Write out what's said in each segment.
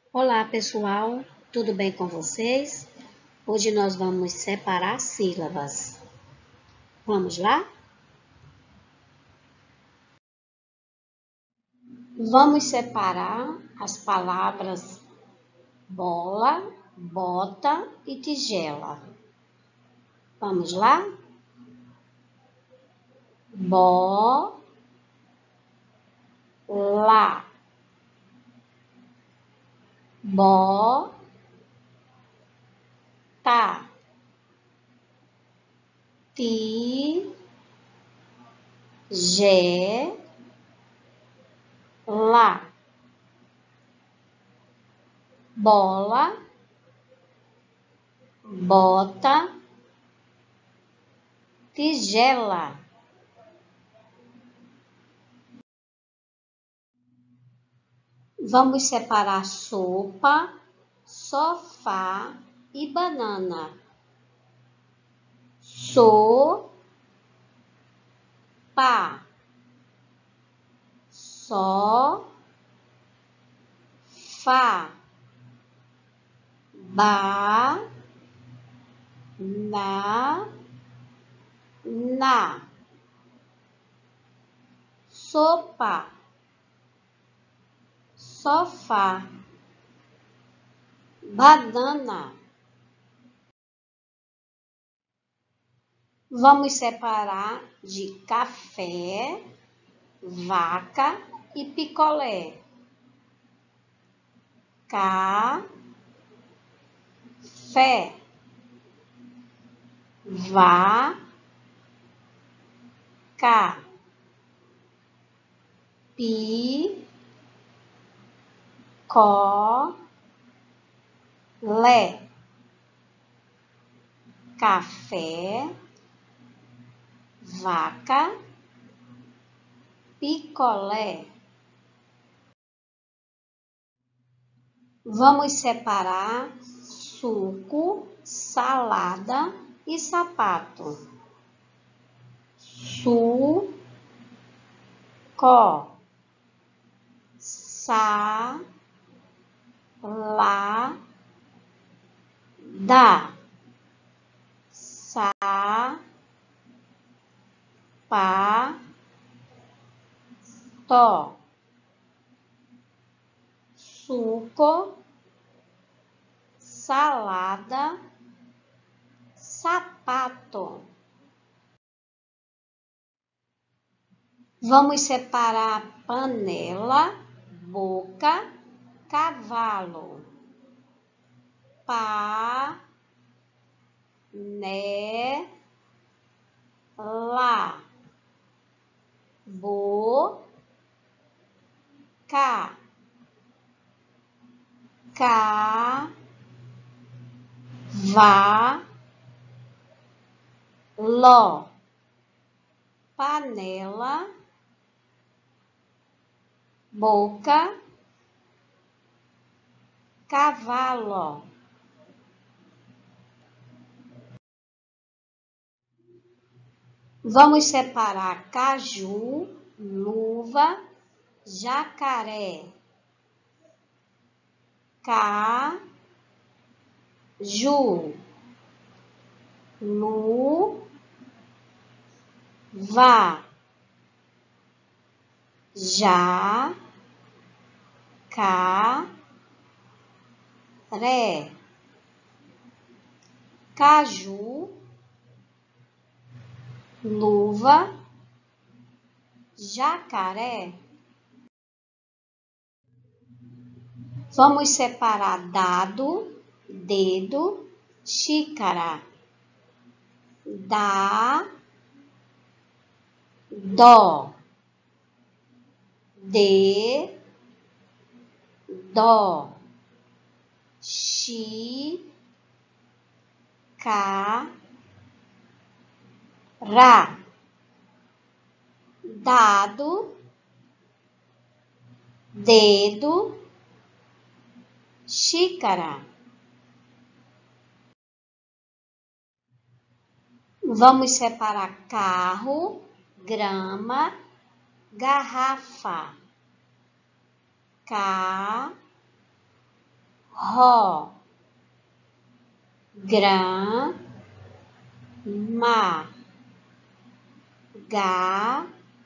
Olá, pessoal, tudo bem com vocês? Hoje nós vamos separar sílabas. Vamos lá? Vamos separar as palavras bola, bota e tigela. Vamos lá? Bola, bota, tigela, bola, bota, tigela. Vamos separar sopa, sofá e banana. Sopa, sofá, banana, sopa, sofá, banana. Vamos separar de café, vaca e picolé. Café, vaca, picolé, café, vaca, picolé. Vamos separar suco, salada e sapato. Suco, salada, sapato, suco, salada, sapato. Vamos separar panela, boca, cavalo. Panela, boca, cavalo, panela, boca, cavalo. Vamos separar caju, luva, jacaré. Caju, luva, jacaré. Caju, luva, jacaré. Vamos separar dado, dedo, xícara. Dó, dó, xícara, dado, dedo, xícara. Vamos separar carro, grama, garrafa. Caju, Ró, grama, garrafa,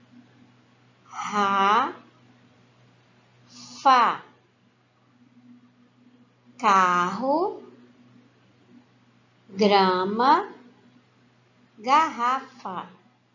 carro, grama, garrafa.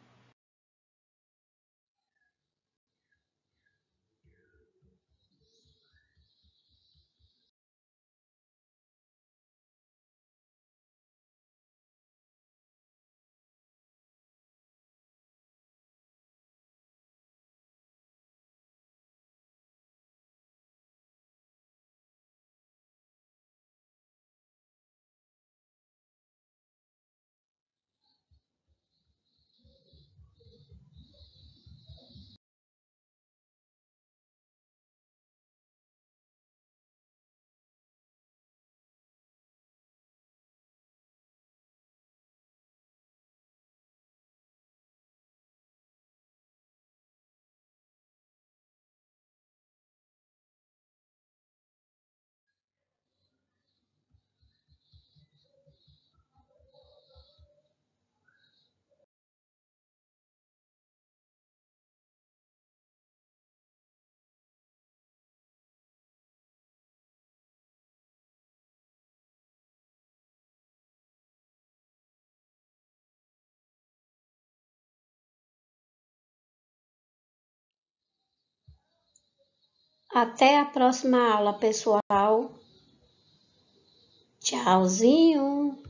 Até a próxima aula, pessoal. Tchauzinho.